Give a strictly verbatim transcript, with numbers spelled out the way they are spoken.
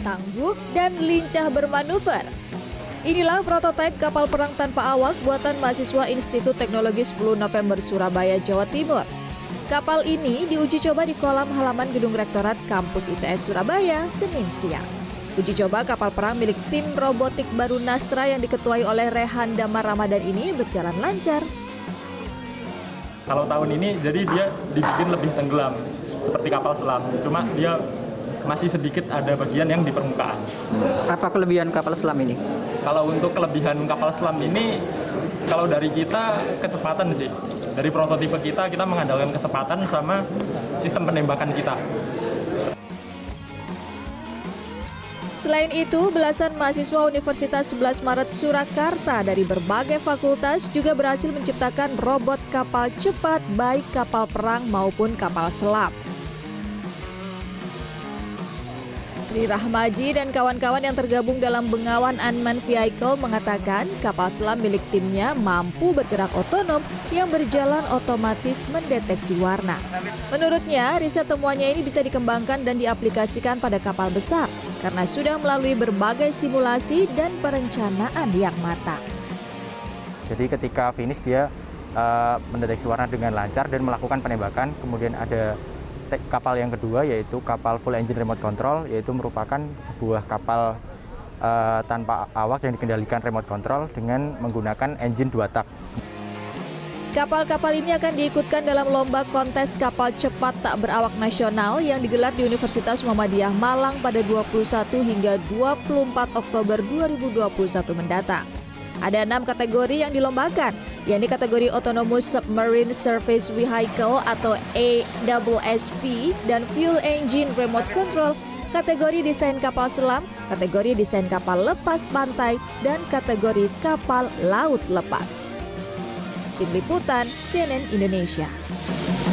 tangguh, dan lincah bermanuver. Inilah prototipe kapal perang tanpa awak buatan mahasiswa Institut Teknologi sepuluh November Surabaya, Jawa Timur. Kapal ini diuji coba di kolam halaman Gedung Rektorat Kampus I T S Surabaya, Senin siang. Uji coba kapal perang milik tim robotik Barunastra yang diketuai oleh Rehan Damar Ramadan ini berjalan lancar. Kalau tahun ini jadi dia dibikin lebih tenggelam seperti kapal selam, cuma dia masih sedikit ada bagian yang di permukaan. Apa kelebihan kapal selam ini? Kalau untuk kelebihan kapal selam ini, kalau dari kita kecepatan sih. Dari prototipe kita, kita mengandalkan kecepatan sama sistem penembakan kita. Selain itu, belasan mahasiswa Universitas sebelas Maret Surakarta dari berbagai fakultas juga berhasil menciptakan robot kapal cepat baik kapal perang maupun kapal selam. Tri Rahmaji dan kawan-kawan yang tergabung dalam Bengawan Unmanned Vehicle mengatakan kapal selam milik timnya mampu bergerak otonom yang berjalan otomatis mendeteksi warna. Menurutnya, riset temuannya ini bisa dikembangkan dan diaplikasikan pada kapal besar karena sudah melalui berbagai simulasi dan perencanaan yang matang. Jadi ketika finish dia uh, mendeteksi warna dengan lancar dan melakukan penembakan. Kemudian ada kapal yang kedua yaitu kapal full engine remote control, yaitu merupakan sebuah kapal uh, tanpa awak yang dikendalikan remote control dengan menggunakan engine dua tak. Kapal-kapal ini akan diikutkan dalam lomba kontes kapal cepat tak berawak nasional yang digelar di Universitas Muhammadiyah Malang pada dua puluh satu hingga dua puluh empat Oktober dua ribu dua puluh satu mendatang. Ada enam kategori yang dilombakan, yakni kategori Autonomous Submarine Surface Vehicle atau A S S V dan Fuel Engine Remote Control, kategori desain kapal selam, kategori desain kapal lepas pantai, dan kategori kapal laut lepas. Tim Liputan C N N Indonesia.